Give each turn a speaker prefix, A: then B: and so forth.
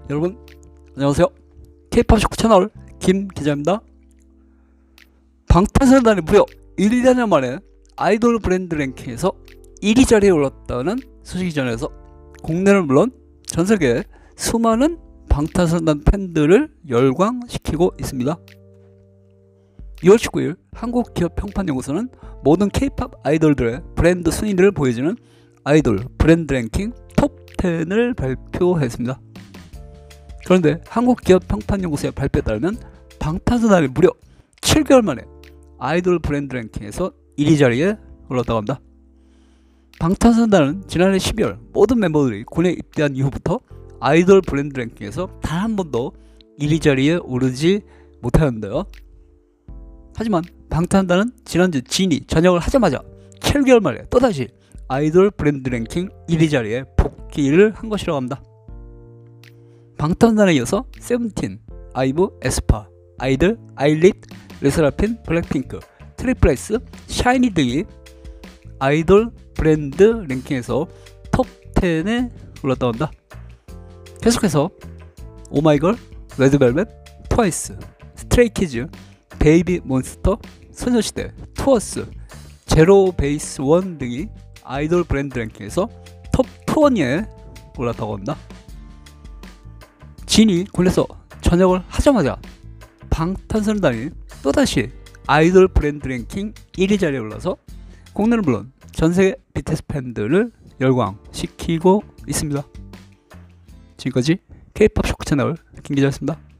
A: 여러분 안녕하세요. K-POP 쇼크 채널 김 기자입니다. 방탄소년단이 무려 1년 만에 아이돌 브랜드 랭킹에서 1위 자리에 올랐다는 소식이 전해서 국내는 물론 전세계 수많은 방탄소년단 팬들을 열광시키고 있습니다. 2월 19일 한국기업평판연구소는 모든 K-POP 아이돌들의 브랜드 순위를 보여주는 아이돌 브랜드 랭킹 톱10을 발표했습니다. 그런데 한국기업평판연구소의 발표에 따르면 방탄소년단이 무려 7개월 만에 아이돌 브랜드 랭킹에서 1위 자리에 올랐다고 합니다. 방탄소년단은 지난해 12월 모든 멤버들이 군에 입대한 이후부터 아이돌 브랜드 랭킹에서 단 한 번도 1위 자리에 오르지 못하였는데요. 하지만 방탄소년단은 지난주 진이 전역을 하자마자 7개월 만에 또다시 아이돌 브랜드 랭킹 1위 자리에 복귀를 한 것이라고 합니다. 방탄소년단에 이어서 세븐틴, 아이브, 에스파, 아이들, 아일릿, 르세라핌, 블랙핑크, 트리플스, 샤이니 등이 아이돌 브랜드 랭킹에서 톱10에 올랐다고 한다. 계속해서 오마이걸, 레드벨벳, 트와이스, 스트레이키즈, 베이비몬스터, 소녀시대, 투어스, 제로베이스원 등이 아이돌 브랜드 랭킹에서 톱20에 올랐다고 합니다. 진이 군에서 전역을 하자마자 방탄소년단이 또다시 아이돌 브랜드 랭킹 1위 자리에 올라서 국내는 물론 전세계 BTS 팬들을 열광시키고 있습니다. 지금까지 K-POP 쇼크 채널 김 기자였습니다.